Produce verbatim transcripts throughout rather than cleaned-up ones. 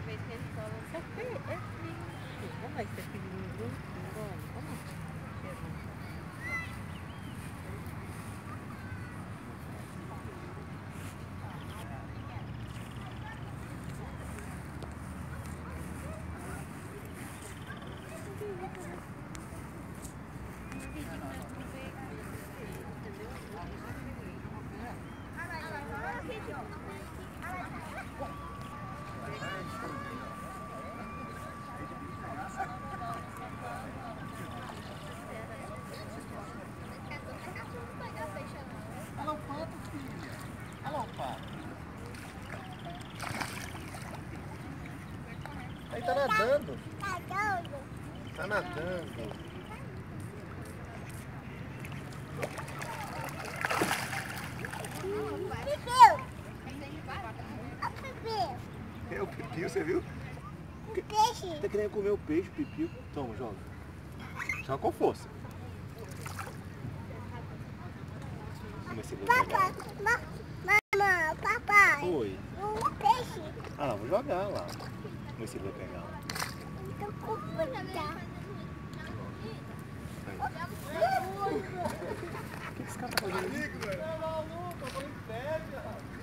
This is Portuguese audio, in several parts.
vez que eles falam, isso aqui é filho. Vamos lá, isso é filhinho, viu? Vamos lá. Alô, pato, filha. Alô, pato. Aí tá nadando. Tá nadando. É o pipiu, você viu? Peixe. Tá querendo comer o peixe, pipiu. Toma, joga. Joga com força. Vamos ver se ele vai pegar. Papai, mamãe, papai. Oi. Um peixe. Ah, não, vou jogar lá. Vamos ver se ele vai pegar. Tô com fome. O que esse cara tá fazendo aí? Tá maluco, eu falei pega.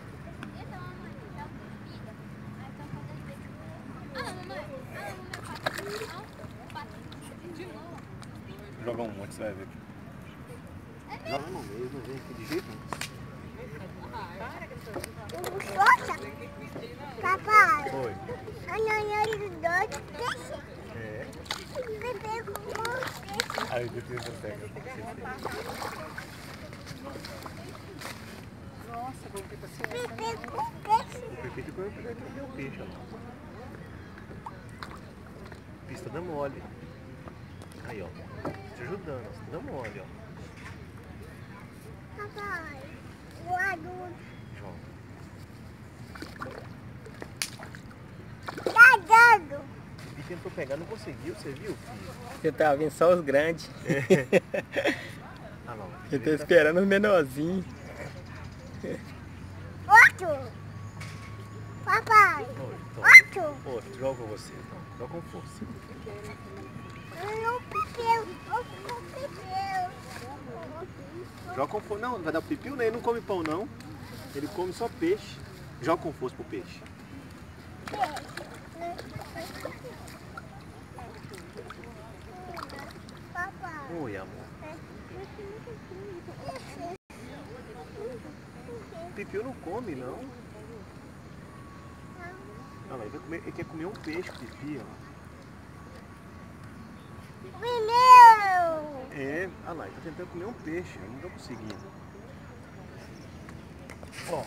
Joga um monte, você vai ver. Joga no meio, não vem aqui de jeito nenhum. Poxa. Papai. Oi. A nanhã dos dois peixes. É. Bebê com um peixe. Aí depois você pega. Nossa, vou ter que Bebê com peixe. O Pepe ficou vai pegar aqui o peixe, ó. Pista da mole. Aí, ó. Te ajudando, ó. Dá mole, ó. Papai. O adulto. Joga. Tá dando. E tentou pegar, não conseguiu, você viu, filho? Você tá vindo só os grandes. Ah, não. Eu tô esperando os menorzinhos. Outro. Papai. Oi, toma. Outro. Outro, joga com você, então. Joga com força. Não pipeu. Não pipeu. Joga com força. Não, vai dar pipiu, né? Ele não come pão, não. Ele come só peixe. Joga com força pro peixe. Papai. Oi, amor. Pipiu não come, não. Olha lá, ele, vai comer, ele quer comer um peixe, pipi, ó. Pneu! É, olha lá, ele tá tentando comer um peixe, eu não tô conseguindo. Ó.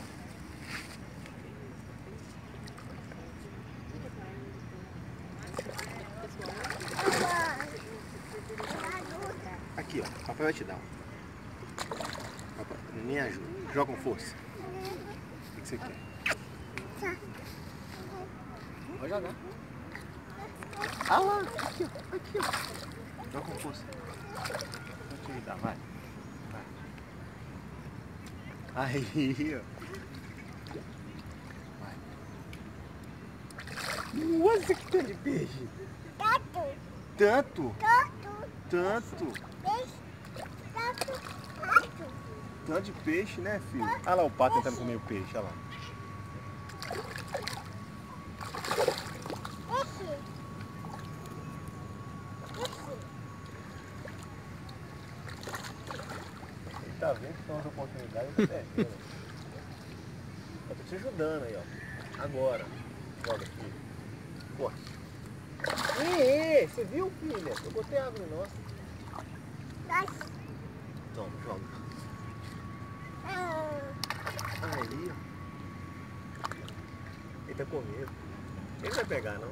Aqui, ó, o papai vai te dar. Papai, me ajuda. Joga com força. O que que você quer? Vai jogar. Ah lá, aqui, ó, aqui, ó. Joga com força. Vou te ajudar, vai. Vai. Aí, ó. Vai. Nossa, que tanto de peixe. Tato. Tanto, Tato. tanto. Peixe. Tato. Tato. Tanto de peixe, né, filho? Olha lá o pato tentando comer o peixe, olha lá. Peixe. Ele tá vendo que são as oportunidades, eu tô perdendo. Eu tô te ajudando aí, ó. Agora. Joga aqui. Corte. Ih, você viu, filha? Eu botei água no nosso. Dois. Toma, joga. Ah. Aí, ó. Ele tá com medo. Ele não vai pegar, não.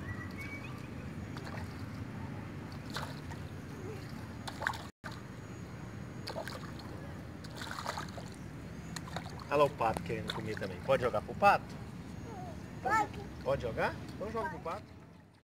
Olha lá o pato querendo comer também. Pode jogar pro pato? Pode. Pode jogar? Então joga pro pato.